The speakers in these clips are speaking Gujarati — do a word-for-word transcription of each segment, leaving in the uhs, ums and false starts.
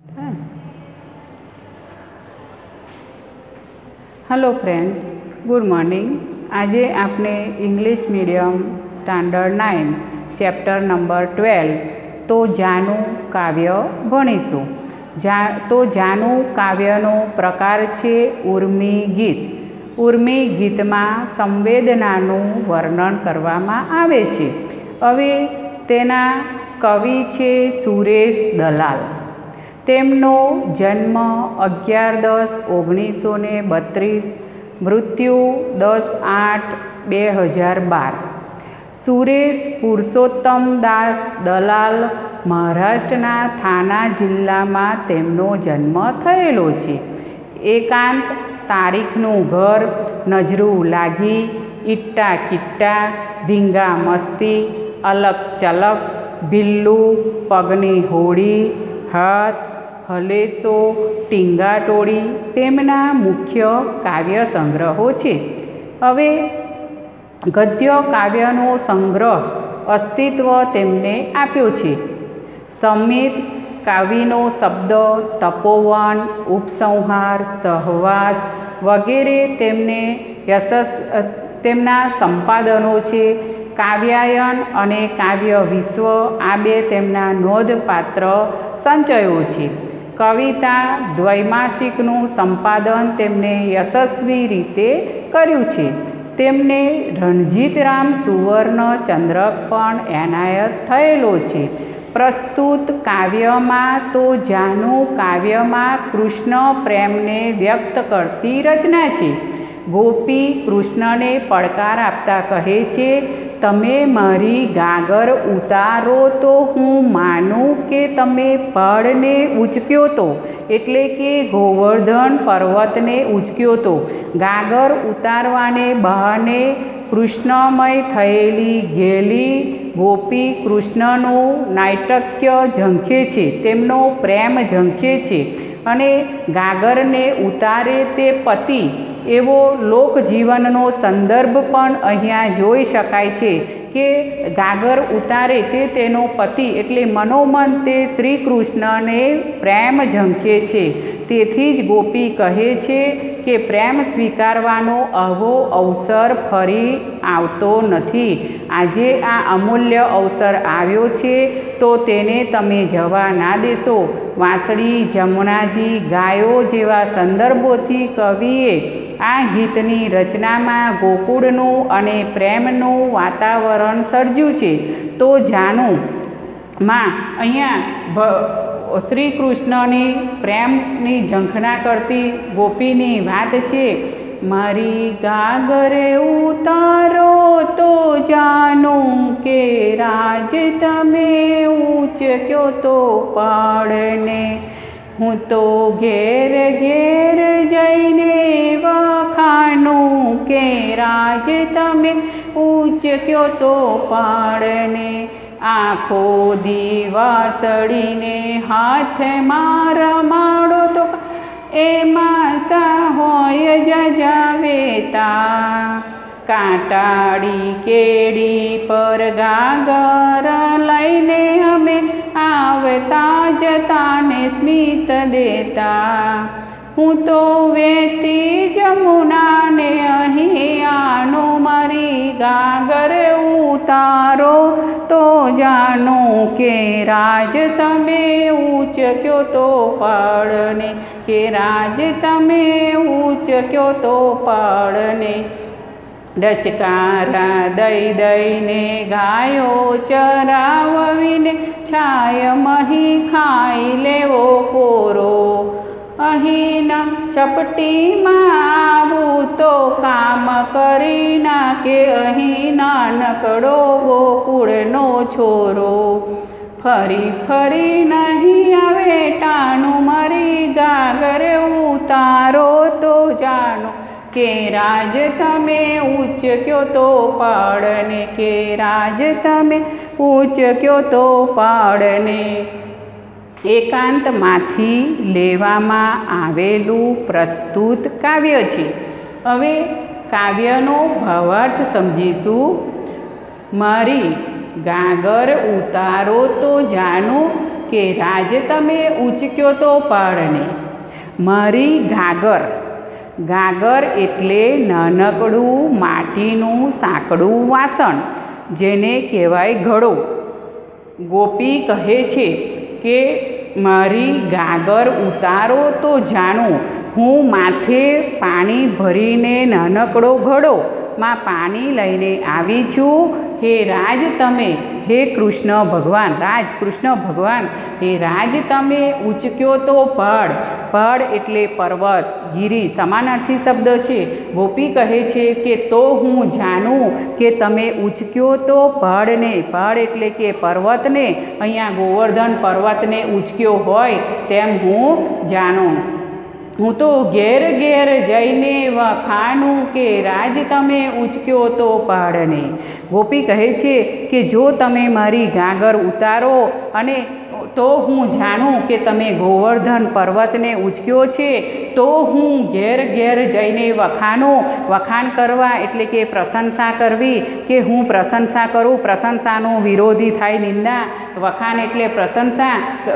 Hello friends, good morning. आज आपने English medium standard nine chapter number twelve तो जानू काव्य भणीशुं। जा तो जानू काव्यनो प्रकार छे उर्मी गीत। उर्मी गीत में संवेदनानु वर्णन करवामां आवे छे। हवे तेना कवि छे सुरेश दलाल। तेमनो जन्म अगियार दस ओगनीसो ने बत्रीस, मृत्यु दस आठ बे हज़ार बार। सुरेश पुरुषोत्तम दास दलाल महाराष्ट्रना थाना जिल्ला में तेमनो जन्म थयेलो छे। एकांत तारीखनु घर, नजरू लागी, इट्टा किट्टा, धींगा मस्ती, अलग चलक, बिल्लू, पगनी होड़ी, हाथ, हलेसो, टींगा टोड़ी तेमना मुख्य काव्य संग्रहो छे। हवे गद्य काव्यनो संग्रह अस्तित्व तेमने आप्यो छे। समित काव्यनो शब्द, तपोवन, उपसंहार, सहवास वगैरे तेमने यशस् तेमना संपादनो छे। काव्यायन अने काव्य विश्व आ बे तेमना नोंधपात्र संचयो छे। कविता द्वैमासिकनु संपादन तेमने यशस्वी रीते कर्युं छे। तेमने रणजीतराम सुवर्ण चंद्रक पण एनायत थयेलो छे। प्रस्तुत काव्यमां तो जानू काव्यमां कृष्ण प्रेमने व्यक्त करती रचना छे। गोपी कृष्णने પડકાર આપતા કહે છે, તમે મારી ગાગર ઉતારો તો હું માનું કે તમે પહાડને ઉંચક્યો તો, એટલે કે ગોવર્ધન પર્વતને ઉંચક્યો તો। ગાગર ઉતારવાને બહાને કૃષ્ણમય થયેલી ગેલી ગોપી કૃષ્ણનું નાટક્ય ઝંખે છે, તેમનો પ્રેમ ઝંખે છે અને ગાગરને ઉતારે તે પતિ એવો લોકજીવનનો સંદર્ભ પણ અહીંયા જોઈ શકાય છે કે ગાગર ઉતારે તે તેનો પતિ એટલે મનોમન તે શ્રી કૃષ્ણને પ્રેમ ઝંખે છે। તેથી જ ગોપી કહે છે કે પ્રેમ સ્વીકારવાનો આવો અવસર ફરી આવતો નથી। આજે આ અમૂલ્ય અવસર આવ્યો છે તો તેને તમે જવા ના દેશો। વાંસળી, જમુનાજી, ગાયો જેવા સંદર્ભોથી કવિએ આ ગીતની રચનામાં ગોકુળનું અને પ્રેમનું વાતાવરણ સર્જ્યું છે। તો જાનુ માં અહીંયા શ્રી કૃષ્ણની પ્રેમની ઝંખના કરતી ગોપીની વાત છે। મારી ગાગરે ઉતારો તો જાનું કે રાજ તમે ઊંચક્યો તો પહાડને। હું તો ઘેર ઘેર જઈને વખાણું કે રાજ તમે ઊંચક્યો તો પહાડને। આખો દીવાસળીને હાથમાં રમાડો તો એમાં સા હોય જજાવેતા। કાંટાળી કેડી પર ગાગર લઈને અમે આવતા જતાને સ્મિત દેતા। હું તો વેતી જમુનાને અહીં આનો મારી ગાગર ઉતારો તો જાણો કે રાજ તમે ઊંચક્યો તો પહાડને, કે રાજ તમે ઊંચક્યો તો પહાડને। ડચકારા દઈ દઈને ગાયો ચરાવવીને છાયમહી ખાઈ લેવો કોરો। અહીંના ચપટીમાં આવું તો કામ કરી નાખે અહીં નાનકડો ગોકુળનો છોરો। ફરી ફરી નહીં આવે ટાણું મારી ગાગર ઉતારો તો જાણો કે રાજ તમે ઊંચક્યો તો પહાડને, કે રાજ તમે ઊંચક્યો તો પહાડને। એકાંતમાંથી લેવામાં આવેલું પ્રસ્તુત કાવ્ય છે। હવે કાવ્યનો ભાવાર્થ સમજીશું। મારી ગાગર ઉતારો તો જાણું કે રાજ તમે ઉચક્યો તો પહાડને. મારી ગાગર, ગાગર એટલે નાનકડું માટીનું સાંકડું વાસણ, જેને કહેવાય ઘડો. ગોપી કહે છે કે મારી ગાગર ઉતારો તો જાણું, હું માથે પાણી ભરીને નાનકડો ઘડો માં પાણી લઈને આવી છું. હે રાજ તમે, હે કૃષ્ણ ભગવાન, રાજ કૃષ્ણ ભગવાન, હે રાજ તમે ઉચક્યો તો પહાડ. પહાડ એટલે પર્વત, ગિરી સમાનાર્થી શબ્દ છે. ગોપી કહે છે કે તો હું જાણું કે તમે ઉચક્યો તો પહાડને. પહાડ એટલે કે પર્વતને, અહીંયા ગોવર્ધન પર્વતને ઉચક્યો હોય તેમ હું જાણું. હું તો ઘેર ઘેર જઈને વખાણું કે રાજ તમે ઉચક્યો તો પહાડને. ગોપી કહે છે કે જો તમે મારી ગાગર ઉતારો અને તો હું જાણું કે તમે ગોવર્ધન પર્વતને ઉચક્યો છે, તો હું ઘેર ઘેર જઈને વખાણું. વખાણ કરવા એટલે કે પ્રશંસા કરવી, કે હું પ્રશંસા કરું. પ્રશંસાનો વિરોધી થાય નિંદા, વખાણ એટલે પ્રશંસા.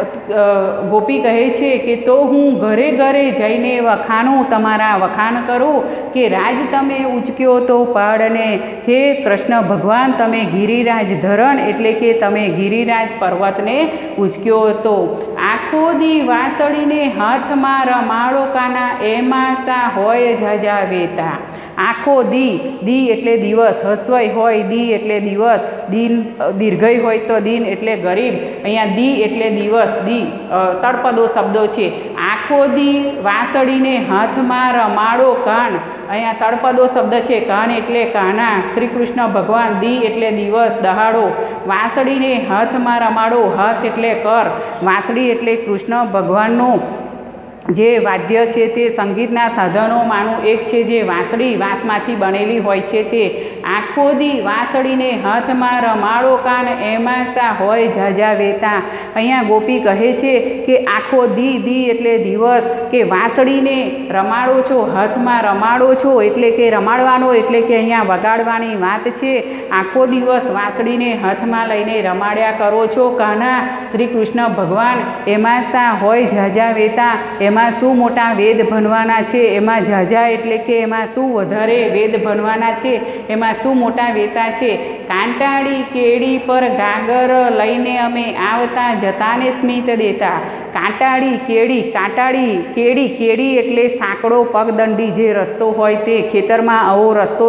ગોપી કહે છે કે તો હું ઘરે ઘરે જઈને વખાણું, તમારા વખાણ કરું કે રાજ તમે ઉચક્યો તો પહાડને. હે કૃષ્ણ ભગવાન, તમે ગિરિરાજ ધરણ એટલે કે તમે ગિરિરાજ પર્વતને ઉચક્યો તો. આખો દી વાસળીને હાથમાં રમાડો કાના, એમાં શા હોય ઝાઝા વેતા. આખો દી, દી એટલે દિવસ, હસવાઈ હોય દી એટલે દિવસ, દિન દીર્ઘઈ હોય તો દિન એટલે ગરીબ, અહીંયા દી એટલે દિવસ, દી તળપદો શબ્દો છે. આખો દી વાસળીને હાથમાં રમાડો કાન, અહીંયા તળપદો શબ્દ છે. કાન એટલે કાના, શ્રી કૃષ્ણ ભગવાન. દી એટલે દિવસ, દહાડો. વાંસળીને હાથમાં રમાડો, હાથ એટલે કર. વાંસળી એટલે કૃષ્ણ ભગવાનનું જે વાદ્ય છે તે સંગીતના સાધનોમાંનું એક છે, જે વાંસળી વાંસમાંથી બનેલી હોય છે તે. આખો દી વાંસળીને હાથમાં રમાડો કાન, એમાં શા હોય ઝાઝા વેતા. અહીંયા ગોપી કહે છે કે આખો દી, દી એટલે દિવસ, કે વાંસળીને રમાડો છો, હાથમાં રમાડો છો એટલે કે રમાડવાનો એટલે કે અહીંયા વગાડવાની વાત છે. આખો દિવસ વાંસળીને હાથમાં લઈને રમાડ્યા કરો છો કાના, શ્રી કૃષ્ણ ભગવાન. એમાં શા હોય ઝાઝા વેતા, એમાં શું મોટા વેદ ભણવાના છે. એમાં ઝાઝા એટલે કે એમાં શું વધારે વેદ ભણવાના છે, એમાં શું મોટા વેતા છે. કાંટાળી કેડી પર ગાગર લઈને અમે આવતા જતાને સ્મિત દેતા. કાંટાળી કેડી, કાંટાળી કેડી, કેડી એટલે સાંકડો પગદંડી જે રસ્તો હોય તે. ખેતરમાં આવો રસ્તો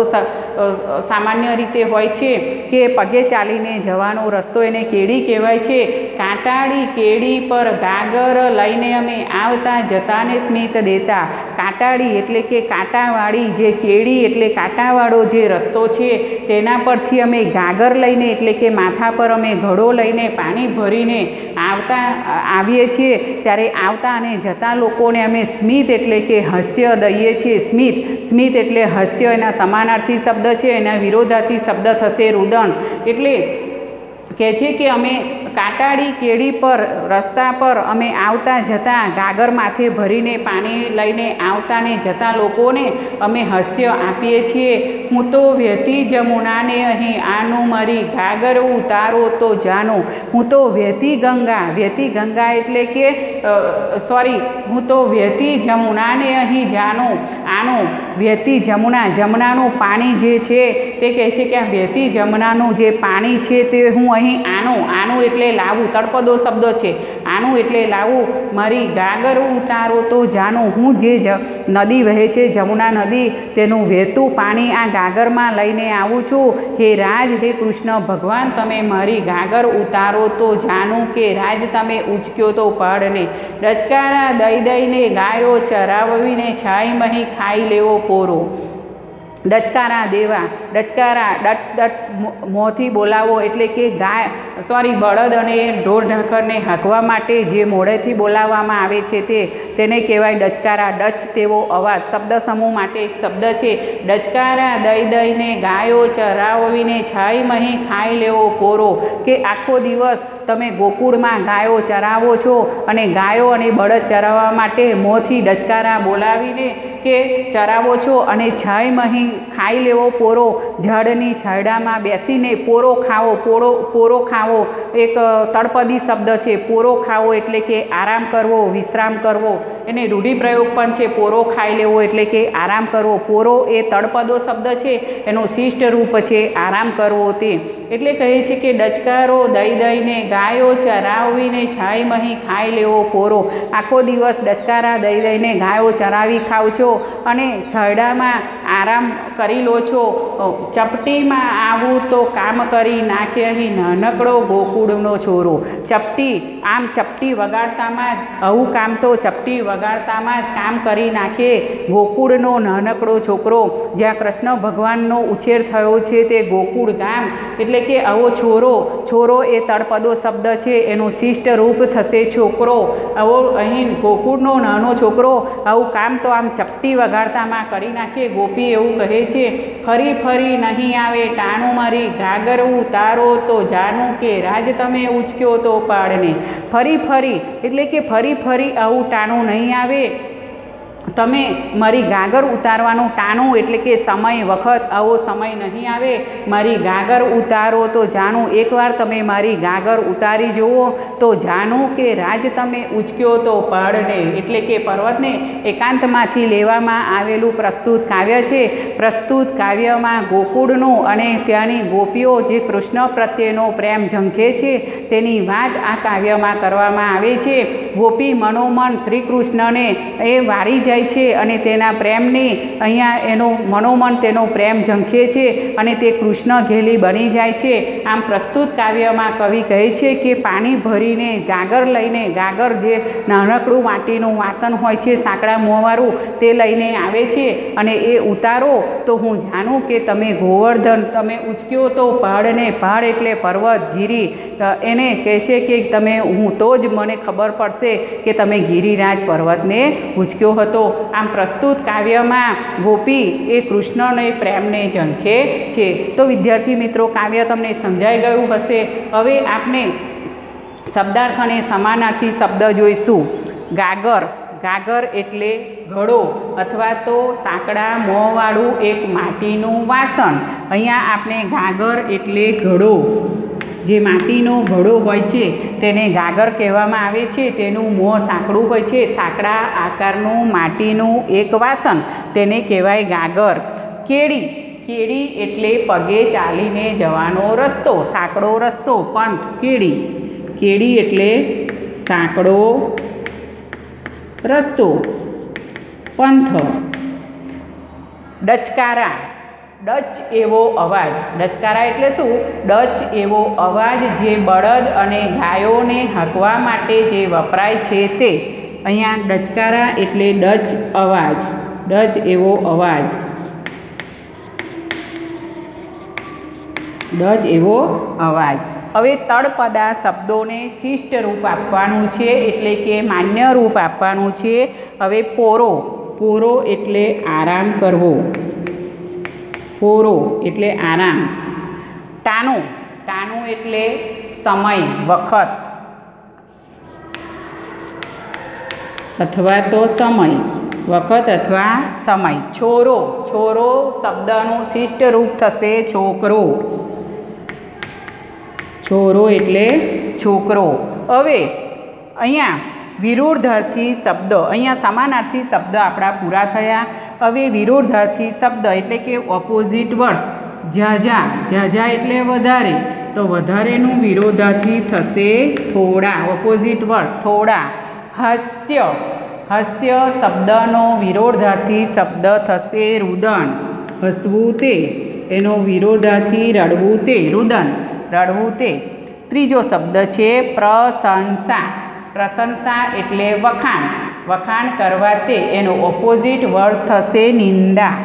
સામાન્ય રીતે હોય છે કે પગે ચાલીને જવાનો રસ્તો, એને કેડી કહેવાય છે. કાંટાળી કેડી પર ગાગર લઈને અમે આવતા જતાને સ્મિત દેતા. કાંટાળી એટલે કે કાંટાવાળી જે કેડી એટલે કાંટાવાળો જે રસ્તો છે તેના પરથી અમે ગાગર લઈને એટલે કે માથા પર અમે ઘડો લઈને પાણી ભરીને આવતા આવીએ છીએ. ત્યારે આવતા અને જતા લોકોને અમે સ્મિત એટલે કે હાસ્ય દઈએ છીએ. સ્મિત, સ્મિત એટલે હાસ્ય, એના સમાનાર્થી શબ્દ છે. એના વિરોધાર્થી શબ્દ થશે રુદન. એટલે કહે છે કે અમે કાંટાળી કેડી પર રસ્તા પર અમે આવતા જતાં ગાગર માથે ભરીને પાણી લઈને આવતા ને જતા લોકોને અમે હાસ્ય આપીએ છીએ. હું તો વહેતી જમુનાને અહીં આનું મારી ગાગર ઉતારો તો જાણું. હું તો વહેતી ગંગા, વહેતી ગંગા એટલે કે સોરી હું તો વહેતી જમુનાને અહીં જાણું. આનું વહેતી જમુના, જમનાનું પાણી જે છે તે કહે છે કે આ વહેતી જમનાનું જે પાણી છે તે હું અહીં આનું, આનું એટલે લાવું, તળપદો શબ્દ છે. આનું એટલે લાવું, મારી ગાગર ઉતારો તો જાણું. હું જે નદી વહે છે જમુના નદી, તેનું વહેતું પાણી આ ગાગરમાં લઈને આવું છું. હે રાજ, હે કૃષ્ણ ભગવાન, તમે મારી ગાગર ઉતારો તો જાણું કે રાજ તમે ઉચક્યો તો પહાડને. ડચકારા દઈ દઈને ગાયો ચરાવીને છાઈ મહી ખાઈ લેવો પોરો. ડચકારા દેવા, ડચકારા ડટ ડટ મોંથી બોલાવો એટલે કે ગાય સોરી બળદ અને ઢોર ઢાંખરને હાંકવા માટે જે મોઢેથી બોલાવવામાં આવે છે તે તેને કહેવાય ડચકારા. ડચ તેવો અવાજ શબ્દ સમૂહ માટે એક શબ્દ છે. ડચકારા દઈ દઈને ગાયો ચરાવીને છાઈ મહી ખાઈ લેવો પોરો, કે આખો દિવસ તમે ગોકુળમાં ગાયો ચરાવો છો અને ગાયો અને બળદ ચરાવવા માટે મોંથી ડચકારા બોલાવીને કે ચરાવો છો અને છાઈ મહી ખાઈ લેવો પોરો. ઝાડની છાંયડામાં બેસીને પોરો ખાવો, પોરો પોરો ખાવો એક તળપદી શબ્દ છે. પોરો ખાવો એટલે કે આરામ કરવો, વિશ્રામ કરવો. એને રૂઢિપ્રયોગ પણ છે, પોરો ખાઈ લેવો એટલે કે આરામ કરવો. પોરો એ તળપદો શબ્દ છે, એનું શિષ્ટ રૂપ છે આરામ કરવો. તે એટલે કહે છે કે ડચકારો દઈ દઈને, ગાયો ચરાવીને છાઈ મહી ખાઈ લેવો પોરો. આખો દિવસ ડચકારા દઈ દઈને ગાયો ચરાવી ખાવ છો અને છાંયડામાં આરામ કરી લો છો. ચપટીમાં આવું તો કામ કરી નાખે અહીં નાનકડો ગોકુળનો છોરો. ચપટી, આમ ચપટી વગાડતામાં જ આવું કામ તો ચપટી વગાડતામાં જ કામ કરી નાખે ગોકુળનો નાનકડો છોકરો. જ્યાં કૃષ્ણ ભગવાનનો ઉછેર થયો છે તે ગોકુળ ગામ, એટલે કે આવો છોરો. છોરો એ તળપદો શબ્દ છે, એનું શિષ્ટ રૂપ થશે છોકરો. આવો અહીં ગોકુળનો નાનો છોકરો આવું કામ તો આમ ચપટી વગાડતામાં કરી નાખે. ગોપી એવું કહે છે, ફરી ફરી નહીં આવે ટાણું મારી ઘાઘર ઉતારો તો જાનું કે રાજ તમે ઉચક્યો તો પાડને. ફરી ફરી એટલે કે ફરી ફરી આવું ટાણું નહીં આવે, તમે મારી ગાગર ઉતારવાનું ટાણું એટલે કે સમય વખત આવો સમય નહીં આવે. મારી ગાગર ઉતારો તો જાણું, એકવાર તમે મારી ગાગર ઉતારી જુઓ તો જાણું કે રાજ તમે ઉચક્યો તો પહાડને. એટલે કે પર્વતને એકાંતમાંથી લેવામાં આવેલું પ્રસ્તુત કાવ્ય છે. પ્રસ્તુત કાવ્યમાં ગોકુળનું અને ત્યાંની ગોપીઓ જે કૃષ્ણ પ્રત્યેનો પ્રેમ ઝંખે છે તેની વાત આ કાવ્યમાં કરવામાં આવે છે. ગોપી મનોમન શ્રી કૃષ્ણને એ વારી જાય છે અને તેના પ્રેમની અહીંયા એનો મનોમન તેનો પ્રેમ ઝંખે છે અને તે કૃષ્ણ ઘેલી બની જાય છે. આમ પ્રસ્તુત કાવ્યમાં કવિ કહે છે કે પાણી ભરીને ગાગર લઈને, ગાગર જે નાનકડું માટીનું વાસણ હોય છે સાંકડા મોંવાળું, તે લઈને આવે છે અને એ ઉતારો તો હું જાણું કે તમે ગોવર્ધન તમે ઉચક્યો તો પહાડને. પહાડ એટલે પર્વત, ગિરી. એને કહે છે કે તમે હું તો જ મને ખબર પડશે કે તમે ગિરિરાજ પર્વતને ઉચક્યો હતો. આમ પ્રસ્તુત કાવ્યમાં ગોપી એ કૃષ્ણને પ્રેમને ઝંખે છે. તો વિદ્યાર્થી મિત્રો, કાવ્ય તમને સમજાઈ ગયું હશે. હવે આપણે શબ્દાર્થ અને સમાનાર્થી શબ્દ જોઈશું. ગાગર, ગાગર એટલે ઘડો અથવા તો સાંકડા મોંવાળું એક માટીનું વાસણ. અહીંયા આપણે ગાગર એટલે ઘડો, જે માટીનો ઘડો હોય છે તેને ગાગર કહેવામાં આવે છે. તેનું મોં સાંકડું હોય છે, સાંકડા આકારનું માટીનું એક વાસણ, તેને કહેવાય ગાગર. કેડી, કેડી એટલે પગે ચાલીને જવાનો રસ્તો, સાંકડો રસ્તો, પંથ. કેડી, કેડી એટલે સાંકડો રસ્તો, પંથ. ડચકારા, ડચ એવો અવાજ. ડચકારા એટલે શું? ડચ એવો અવાજ જે બળદ અને ગાયોને હાંકવા માટે જે વપરાય છે તે. અહીંયા ડચકારા એટલે ડચ અવાજ, ડચ એવો અવાજ, ડચ એવો અવાજ. હવે તળપદા શબ્દોને શિષ્ટ રૂપ આપવાનું છે, એટલે કે માન્ય રૂપ આપવાનું છે. હવે પોરો, પોરો એટલે આરામ કરવો, પોરો એટલે આરામ. ટાણું, ટાણું એટલે સમય, વખત અથવા તો સમય, વખત અથવા સમય. છોરો, છોરો શબ્દનું શિષ્ટ રૂપ થશે છોકરો, છોરો એટલે છોકરો. હવે અહીંયા વિરુદ્ધાર્થી શબ્દ, અહીંયા સમાનાર્થી શબ્દ આપણા પૂરા થયા. હવે વિરુદ્ધાર્થી શબ્દ એટલે કે ઓપોઝિટ વર્ડ્સ. ઝાઝા, ઝાઝા એટલે વધારે, તો વધારેનું વિરોધાર્થી થશે થોડા, ઓપોઝિટ વર્ડ્સ થોડા. હાસ્ય, હાસ્ય શબ્દનો વિરોધાર્થી શબ્દ થશે રુદન, હસવું તે. એનો વિરોધાર્થી રડવું તે, રુદન, રડવું તે. ત્રીજો શબ્દ છે પ્રશંસા. પ્રશંસા એટલે વખાણ, વખાણ કરવા તે. એનો ઓપોઝિટ વર્ડ થશે નિંદા.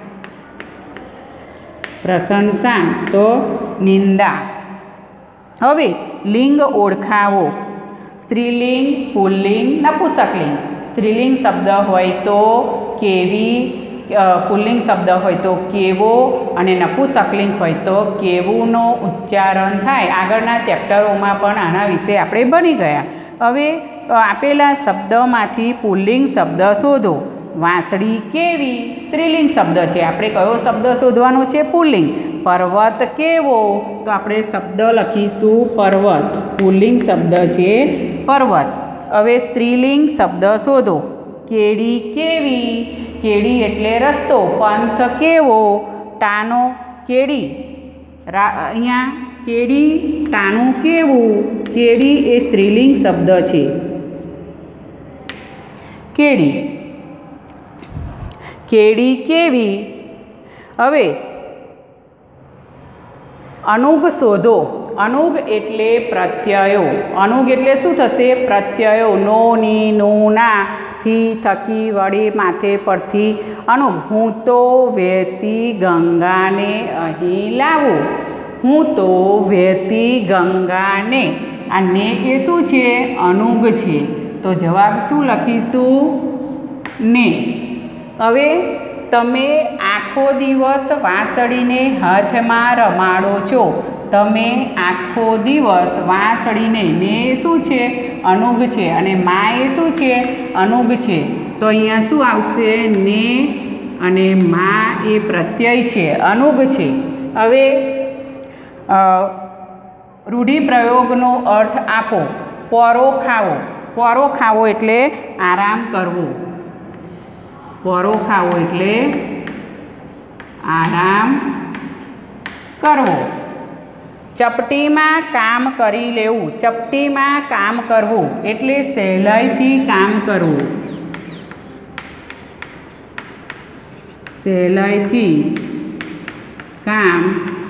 પ્રશંસા તો નિંદા. હવે લિંગ ઓળખાવો. સ્ત્રીલિંગ, પુલ્લિંગ, નપુંસકલિંગ. સ્ત્રીલિંગ શબ્દ હોય તો કેવી, પુલ્લિંગ શબ્દ હોય તો કેવો અને નપુંસકલિંગ હોય તો કેવુંનો ઉચ્ચારણ થાય. આગળના ચેપ્ટરોમાં પણ આના વિશે આપણે ભણી ગયા. હવે આપેલા શબ્દમાંથી પુલ્લિંગ શબ્દ શોધો. વાંસળી કેવી સ્ત્રીલિંગ શબ્દ છે. આપણે કયો શબ્દ શોધવાનો છે? પુલ્લિંગ. પર્વત કેવો, તો આપણે શબ્દ લખીશું પર્વત. પુલ્લિંગ શબ્દ છે પર્વત. હવે સ્ત્રીલિંગ શબ્દ શોધો. કેડી કેવી, કેડી એટલે રસ્તો. પંથ કેવો, ટાનો કેડી. અહીંયા કેડી ટાણું કેવું, કેડી એ સ્ત્રીલિંગ શબ્દ છે. કેડી કેડી કેવી. હવે અનુગ શોધો. અનુગ એટલે પ્રત્યયો. અનુગ એટલે શું થશે? પ્રત્યયો. નો, ની, નું, ના થી, થકી, વડે, માથે, પરથી. અનુગ. હું તો વહેતી ગંગાને અહીં લાવું. હું તો વહેતી ગંગાને. આ ને એ શું છે? અનુગ છે. તો જવાબ શું લખીશું? ને. હવે તમે આખો દિવસ વાંસળીને હાથમાં રમાડો છો. તમે આખો દિવસ વાંસળીને, ને શું છે? અનુગ છે. અને મા એ શું છે? અનુગ છે. તો અહીંયા શું આવશે? ને અને મા એ પ્રત્યય છે, અનુગ છે. હવે રૂઢિપ્રયોગનો અર્થ આપો. પોરો ખાવો. પોરો ખાવો એટલે આરામ કરવો. પોરો ખાવો એટલે આરામ કરવો. ચપટીમાં કામ કરી લેવું. ચપટીમાં કામ કરવું એટલે સહેલાઈથી કામ કરવું. સહેલાઈથી કામ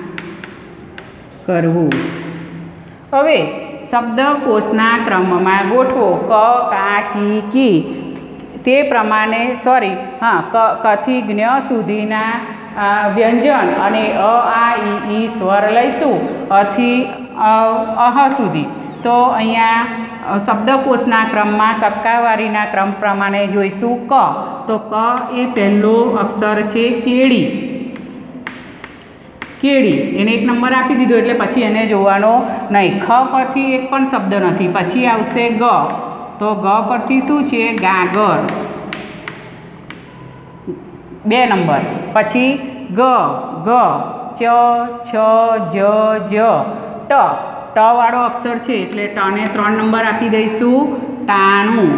કરવું. હવે શબ્દકોશના ક્રમમાં ગોઠવો. ક, કા, કી, કી તે પ્રમાણે સોરી હા ક કથી જ્ઞ સુધીના વ્યંજન અને અ, આ, ઈ, ઈ સ્વર લઈશું. અથી અહ સુધી. તો અહીંયા શબ્દકોશના ક્રમમાં કક્કાવારીના ક્રમ પ્રમાણે જોઈશું. ક, તો ક એ પહેલો અક્ષર છે કેડી. કેડી એને એક નંબર આપી દીધો એટલે પછી એને જોવાનો નહીં. ખ પરથી એક પણ શબ્દ નથી. પછી આવશે ગ, તો ગ પરથી શું છે? ગાગર, બે નંબર. પછી ગ, ગ, ચ, છ, જ, જ, ટ. ટ વાળો અક્ષર છે એટલે ટને ત્રણ નંબર આપી દઈશું. ટાણું,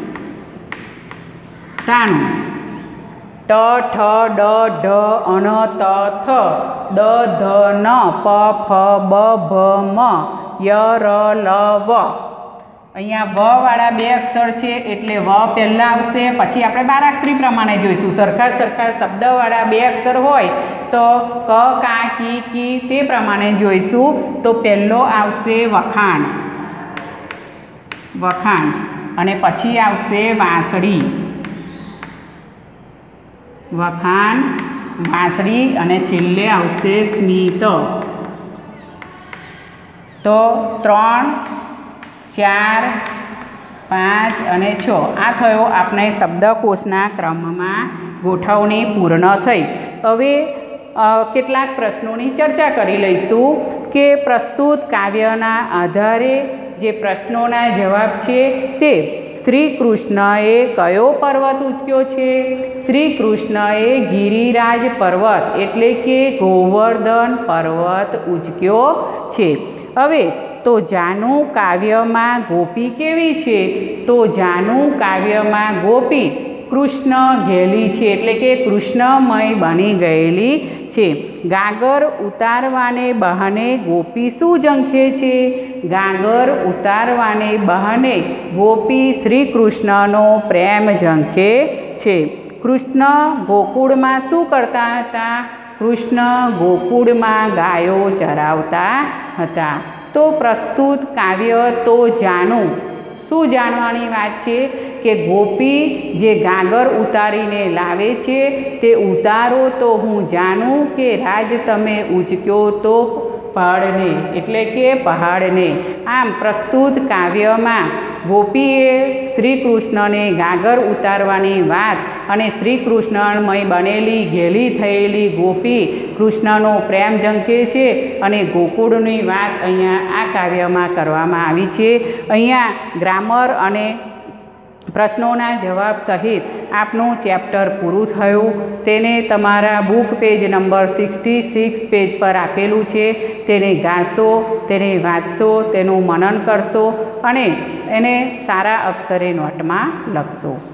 ટાણું. ટ, ઠ, ડ, ઢ, અણ, ત, થ, દ, ધ, ન, પ, ફ, બ, ભ, મ, ય, ર, લ, વ. અહીંયા વ વાળા બે અક્ષર છે એટલે વ પહેલાં આવશે. પછી આપણે બારાક્ષરી પ્રમાણે જોઈશું. સરખા સરખા શબ્દવાળા બે અક્ષર હોય તો ક, કા, કી, કી તે પ્રમાણે જોઈશું. તો પહેલો આવશે વખાણ, વખાણ. અને પછી આવશે વાંસળી, વખાણ, વાંસળી. અને છેલ્લે આવશે સ્મિત. તો ત્રણ, ચાર, પાંચ અને છ આ થયો આપણે શબ્દકોશના ક્રમમાં ગોઠવણી પૂર્ણ થઈ. હવે કેટલાક પ્રશ્નોની ચર્ચા કરી લઈશું કે પ્રસ્તુત કાવ્યના આધારે જે પ્રશ્નોના જવાબ છે તે શ્રી કૃષ્ણએ કયો પર્વત ઉચક્યો છે? શ્રી કૃષ્ણએ ગિરિરાજ પર્વત એટલે કે ગોવર્ધન પર્વત ઉચક્યો છે. હવે તો જાનુ કાવ્યમાં ગોપી કેવી છે? તો જાનુ કાવ્યમાં ગોપી કૃષ્ણ ઘેલી છે એટલે કે કૃષ્ણમય બની ગયેલી છે. ગાગર ઉતારવાને બહાને ગોપી શું ઝંખે છે? ગાગર ઉતારવાને બહાને ગોપી શ્રી કૃષ્ણનો પ્રેમ ઝંખે છે. કૃષ્ણ ગોકુળમાં શું કરતા હતા? કૃષ્ણ ગોકુળમાં ગાયો ચરાવતા હતા. તો પ્રસ્તુત કાવ્ય તો જાનુ શું જાણવાની વાત છે કે ગોપી જે ગાગર ઉતારીને લાવે છે તે ઉતારો તો હું જાણું કે રાજ તમે ઉચક્યો તો પહાડને એટલે કે પહાડને. આમ પ્રસ્તુત કાવ્યમાં ગોપીએ શ્રી કૃષ્ણને ગાગર ઉતારવાની વાત અને શ્રી કૃષ્ણમય બનેલી ઘેલી થયેલી ગોપી કૃષ્ણનો પ્રેમ ઝંખે છે અને ગોકુળની વાત અહીંયા આ કાવ્યમાં કરવામાં આવી છે. અહીંયા ગ્રામર અને પ્રશ્નોના જવાબ સહિત આપનું ચેપ્ટર પૂરું થયું. તેને તમારા book page number sixty six page પર આપેલું છે. તેને ગાશો, તેને વાંચશો, તેનું મનન કરશો અને એને સારા અક્ષરે નોટમાં લખશો.